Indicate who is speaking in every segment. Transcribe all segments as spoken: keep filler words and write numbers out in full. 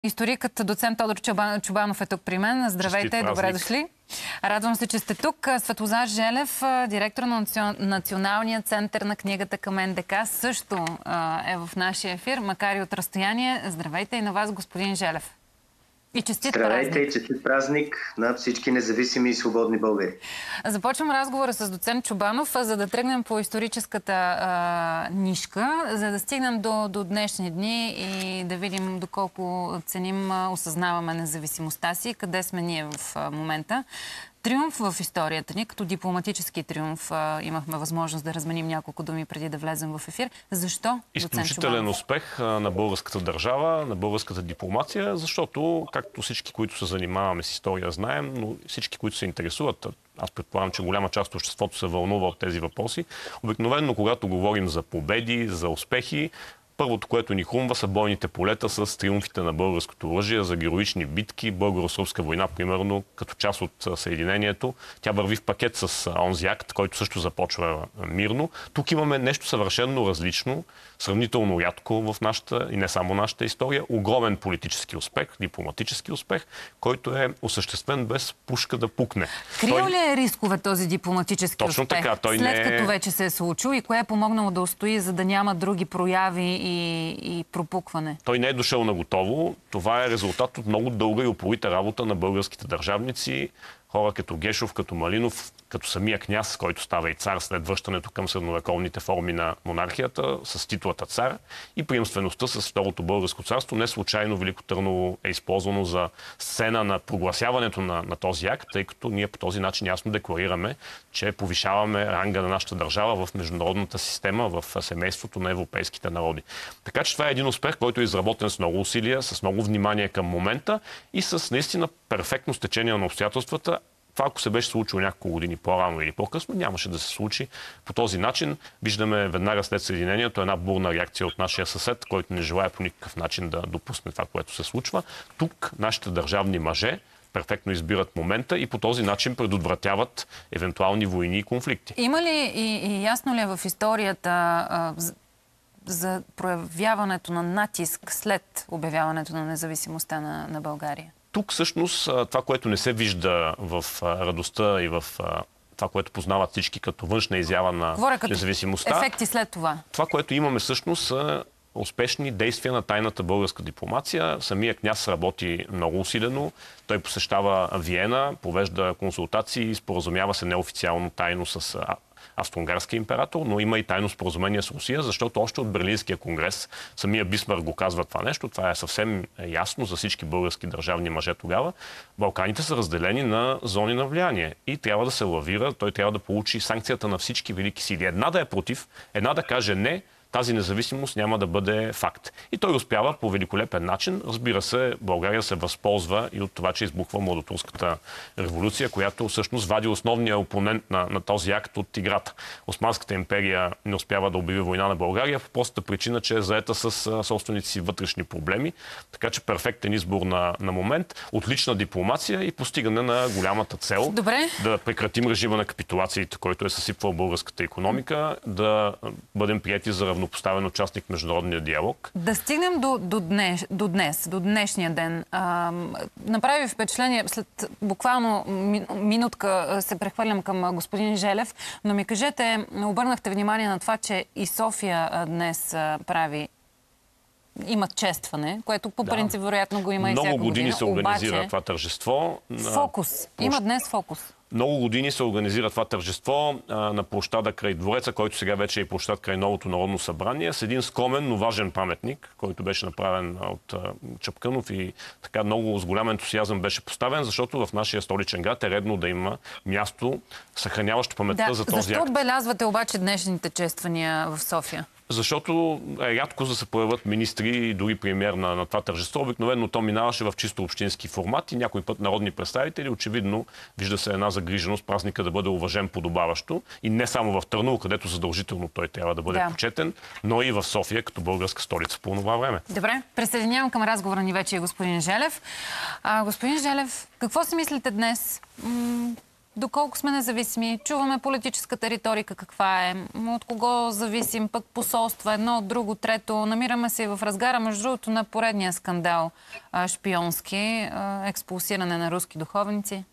Speaker 1: Историкът доцент Тодор Чобанов е тук при мен. Здравейте, добре дошли. Радвам се, че сте тук. Светлозар Желев, директор на Националния център на книгата към Н Д К, също е в нашия ефир, макар и от разстояние. Здравейте и на вас, господин Желев. И честит
Speaker 2: Здравейте
Speaker 1: празник.
Speaker 2: и честит празник на всички независими и свободни българи.
Speaker 1: Започвам разговора с доцент Чобанов, за да тръгнем по историческата а, нишка, за да стигнем до, до днешни дни и да видим доколко ценим, осъзнаваме независимостта си, къде сме ние в а, момента. Триумф в историята ни, като дипломатически триумф, а, имахме възможност да разменим няколко думи преди да влезем в ефир. Защо?
Speaker 3: Изключителен успех на българската държава, на българската дипломация, защото, както всички, които се занимаваме с история, знаем, но всички, които се интересуват, аз предполагам, че голяма част от обществото се вълнува от тези въпроси, обикновено, когато говорим за победи, за успехи, първото, което ни хрумва, са бойните полета с триумфите на българското оръжие за героични битки. Българо-сръбска война, примерно, като част от съединението. Тя върви в пакет с онзи акт, който също започва мирно. Тук имаме нещо съвършено различно, сравнително рядко в нашата и не само нашата история. Огромен политически успех, дипломатически успех, който е осъществен без пушка да пукне.
Speaker 1: Крил той... ли е рискове този дипломатически
Speaker 3: Точно
Speaker 1: успех?
Speaker 3: Така, той
Speaker 1: след
Speaker 3: не...
Speaker 1: като вече се е случил и кое е помогнало да устои, за да няма други прояви и, и пропукване?
Speaker 3: Той не е дошъл на готово. Това е резултат от много дълга и упорита работа на българските държавници. Хора като Гешов, като Малинов, като самия княз, който става и цар след връщането към средновековните форми на монархията, с титлата цар и приемствеността с Второто българско царство. Не случайно Велико Търново е използвано за сцена на прогласяването на, на този акт, тъй като ние по този начин ясно декларираме, че повишаваме ранга на нашата държава в международната система, в семейството на европейските народи. Така че това е един успех, който е изработен с много усилия, с много внимание към момента и с наистина перфектно стечение на обстоятелствата. Това, ако се беше случило няколко години по-рано или по-късно, нямаше да се случи по този начин. Виждаме веднага след съединението една бурна реакция от нашия съсед, който не желая по никакъв начин да допусне това, което се случва. Тук нашите държавни мъже перфектно избират момента и по този начин предотвратяват евентуални войни и конфликти.
Speaker 1: Има ли и, и ясно ли е в историята а, за проявяването на натиск след обявяването на независимостта на, на България?
Speaker 3: Тук всъщност това, което не се вижда в радостта и в това, което познават всички като външна изява на
Speaker 1: Говоря като
Speaker 3: независимостта.
Speaker 1: Ефекти след това.
Speaker 3: Това, което имаме всъщност са успешни действия на тайната българска дипломация. Самия княз работи много усилено. Той посещава Виена, повежда консултации и споразумява се неофициално тайно с Австро-Унгарския император, но има и тайно споразумение с Русия, защото още от Берлинския конгрес самия Бисмарк го казва това нещо. Това е съвсем ясно за всички български държавни мъже тогава. Балканите са разделени на зони на влияние и трябва да се лавира. Той трябва да получи санкцията на всички велики сили. Една да е против, една да каже не, тази независимост няма да бъде факт. И той успява по великолепен начин. Разбира се, България се възползва и от това, че избухва Младотурската революция, която всъщност вади основния опонент на, на този акт от играта. Османската империя не успява да обяви война на България по простата причина, че е заета с собствените си вътрешни проблеми. Така че перфектен избор на, на момент, отлична дипломация и постигане на голямата цел.
Speaker 1: Добре.
Speaker 3: Да прекратим режима на капитулациите, който е съсипвал българската икономика, да бъдем прияти за равнопоставен участник в международния диалог.
Speaker 1: Да стигнем до, до, днес, до днес, до днешния ден. А, направи впечатление, след буквално ми, минутка се прехвърлям към господин Желев, но ми кажете, обърнахте внимание на това, че и София днес прави имат честване, което по
Speaker 3: да.
Speaker 1: принцип вероятно го има и всяка година.
Speaker 3: Много години се организира
Speaker 1: Обаче,
Speaker 3: това тържество.
Speaker 1: Фокус. Има днес фокус.
Speaker 3: Много години се организира това тържество а, на площада край двореца, който сега вече е площад край новото Народно събрание, с един скромен, но важен паметник, който беше направен от а, Чапкънов и така много с голям ентусиазъм беше поставен, защото в нашия столичен град е редно да има място, съхраняващо паметта
Speaker 1: да,
Speaker 3: за този
Speaker 1: защо
Speaker 3: акт.
Speaker 1: отбелязвате обаче днешните чествания в София?
Speaker 3: Защото е рядко да се появят министри и дори премиер на, на това тържество. Обикновено то минаваше в чисто общински формат и някой път народни представители. Очевидно вижда се една загриженост празника да бъде уважен подобаващо. И не само в Търново, където задължително той трябва да бъде да. почетен, но и в София, като българска столица по това време.
Speaker 1: Добре, присъединявам към разговора ни вече и господин Желев. А, господин Желев, какво си мислите днес? М- Доколко сме независими, чуваме политическата риторика каква е, от кого зависим, пък посолства, едно от друго, трето. Намираме се в разгара, между другото, на поредния скандал а, шпионски, а, експулсиране на руски духовници.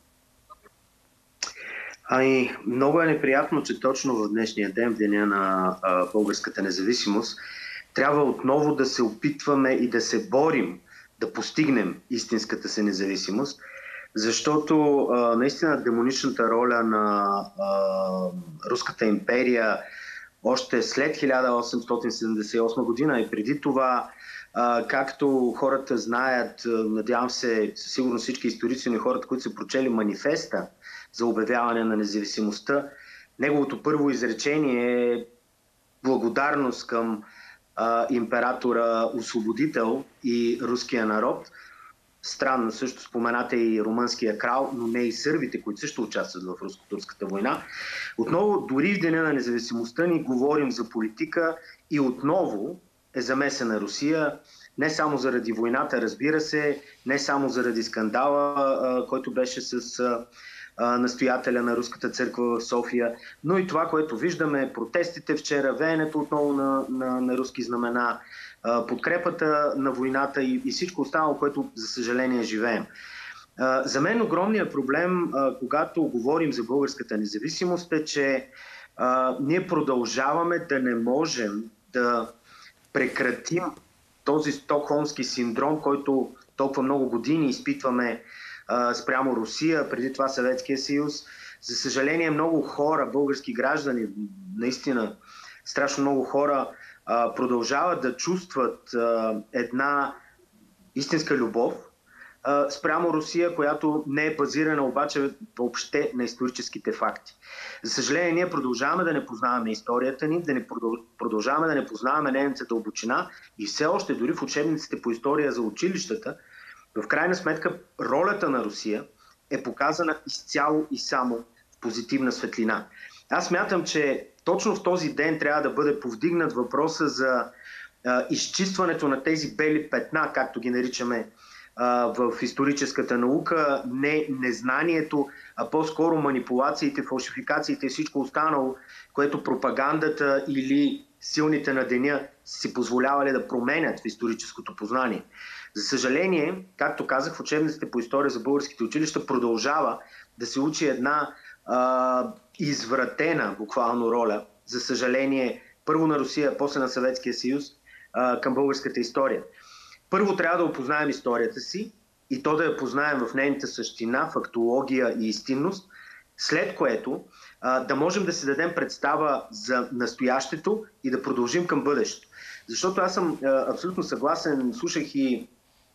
Speaker 2: Ами, много е неприятно, че точно в днешния ден, в деня на а, българската независимост, трябва отново да се опитваме и да се борим да постигнем истинската си независимост, защото а, наистина демоничната роля на а, Руската империя още след хиляда осемстотин седемдесет и осма година и преди това, а, както хората знаят, надявам се, със сигурност всички историци, но хората, които са прочели манифеста за обявяване на независимостта, неговото първо изречение е благодарност към а, императора Освободител и руския народ. Странно, също споменате и румънския крал, но не и сърбите, които също участват в руско-турската война. Отново, дори в деня на независимостта ни говорим за политика и отново е замесена Русия, не само заради войната, разбира се, не само заради скандала, а, който беше с а, настоятеля на Руската църква в София, но и това, което виждаме, протестите вчера, веенето отново на, на, на руски знамена, подкрепата на войната и, и всичко останало, което, за съжаление, живеем. За мен огромният проблем, когато говорим за българската независимост, е, че а, ние продължаваме да не можем да прекратим този стокхолмски синдром, който толкова много години изпитваме а, спрямо Русия, преди това Съветския съюз. За съжаление, много хора, български граждани, наистина страшно много хора, продължават да чувстват а, една истинска любов а, спрямо Русия, която не е базирана обаче въобще на историческите факти. За съжаление, ние продължаваме да не познаваме историята ни, да не продължаваме да не познаваме нейната дълбочина и все още дори в учебниците по история за училищата, в крайна сметка ролята на Русия е показана изцяло и само в позитивна светлина. Аз смятам, че точно в този ден трябва да бъде повдигнат въпроса за а, изчистването на тези бели петна, както ги наричаме а, в историческата наука, не незнанието, а по-скоро манипулациите, фалшификациите и всичко останало, което пропагандата или силните на деня си позволявали да променят в историческото познание. За съжаление, както казах, в учебниците по история за българските училища продължава да се учи една а, извратена буквално роля, за съжаление, първо на Русия, после на Съветския съюз, а, към българската история. Първо трябва да опознаем историята си и то да я познаем в нейната същина, фактология и истинност, след което а, да можем да си дадем представа за настоящето и да продължим към бъдещето. Защото аз съм а, абсолютно съгласен, слушах и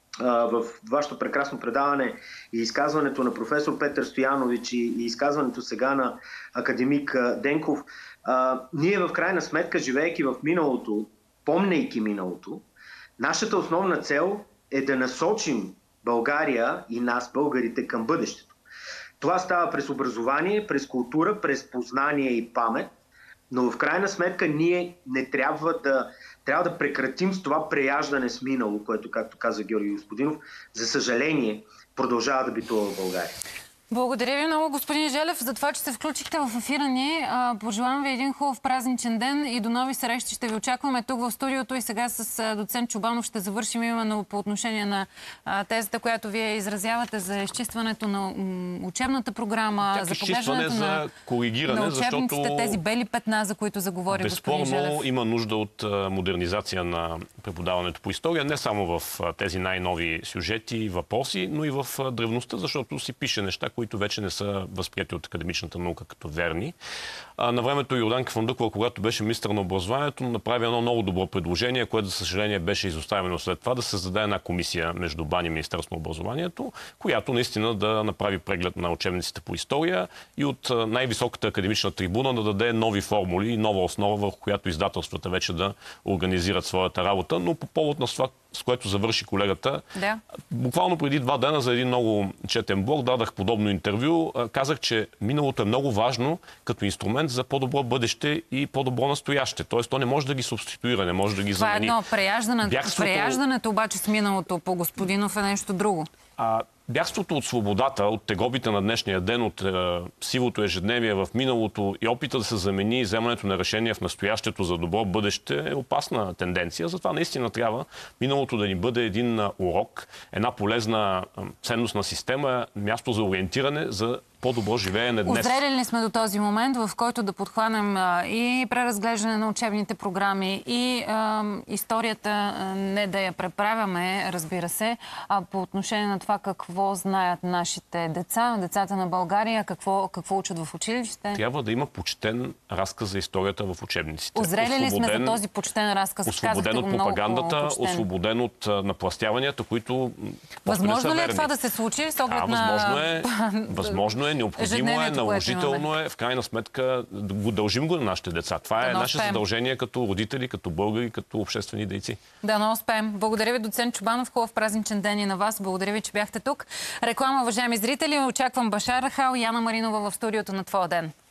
Speaker 2: в вашето прекрасно предаване и изказването на професор Петър Стоянович и изказването сега на академик Денков. А, ние в крайна сметка, живеейки в миналото, помнейки миналото, нашата основна цел е да насочим България и нас, българите, към бъдещето. Това става през образование, през култура, през познание и памет, но в крайна сметка ние не трябва да Трябва да прекратим с това преяждане с минало, което, както каза Георги Господинов, за съжаление, продължава да битува в България.
Speaker 1: Благодаря ви много, господин Желев, за това, че се включихте в ефира ни. Пожелавам ви един хубав празничен ден и до нови срещи. Ще ви очакваме тук в студиото и сега с доцент Чобанов ще завършим именно по отношение на тезата, която вие изразявате за изчистването на учебната програма,
Speaker 3: Тя
Speaker 1: за поглеждането
Speaker 3: за
Speaker 1: на,
Speaker 3: коригиране,
Speaker 1: на учебниците,
Speaker 3: защото
Speaker 1: тези бели петна, за които заговори господин Желев.
Speaker 3: Безспорно има нужда от модернизация на преподаването по история, не само в тези най-нови сюжети и въпроси, но и в древността, защото си пише неща, които вече не са възприяти от академичната наука като верни. А, на времето Йорданка Фандъкова, когато беше министър на образованието, направи едно много добро предложение, което, за съжаление, беше изоставено след това, да се създаде една комисия между БАН и Министерството на образованието, която наистина да направи преглед на учебниците по история и от най-високата академична трибуна да даде нови формули и нова основа, върху която издателствата вече да организират своята работа. Но по повод на това, с което завърши колегата,
Speaker 1: да.
Speaker 3: Буквално преди два дена за един много четен блог дадах подобно интервю. Казах, че миналото е много важно като инструмент за по-добро бъдеще и по-добро настояще. Тоест, то не може да ги субституира, не може да ги замени.
Speaker 1: Това е едно. Преяждането,
Speaker 3: Бягството...
Speaker 1: преяждането обаче с миналото по Господинов е нещо друго.
Speaker 3: А, Бягството от свободата, от тегобите на днешния ден, от е, сивото ежедневие в миналото и опита да се замени вземането на решения в настоящето за добро бъдеще е опасна тенденция. Затова наистина трябва миналото да ни бъде един урок, една полезна ценностна система, място за ориентиране за по-добро живеене днес.
Speaker 1: Озрели ли сме до този момент, в който да подхванем а, и преразглеждане на учебните програми, и а, историята а, не да я преправяме, разбира се, а по отношение на това какво знаят нашите деца, децата на България, какво, какво учат в училище?
Speaker 3: Трябва да има почтен разказ за историята в учебниците.
Speaker 1: Озрели ли сме за този почтен разказ?
Speaker 3: Освободен от пропагандата, освободен от напластяванията, които...
Speaker 1: Възможно ли е това да се случи с оглед
Speaker 3: да,
Speaker 1: на...
Speaker 3: възможно е, възможно е, необходимо е, наложително е, в крайна сметка го дължим го на нашите деца. Това е наше задължение като родители, като българи, като обществени дейци. Да, но успеем. Благодаря ви, доцент Чобанов. Хубав празничен ден и на вас. Благодаря ви, че бяхте тук. Реклама, уважаеми зрители. Очаквам Башар Рахал и Яна Маринова в студиото на Твоя ден.